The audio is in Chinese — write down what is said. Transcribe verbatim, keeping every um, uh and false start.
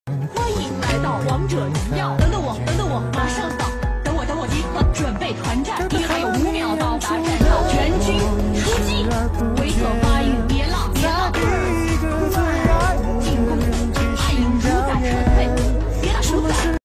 欢迎来到王者荣耀，等等我，等等我，马上。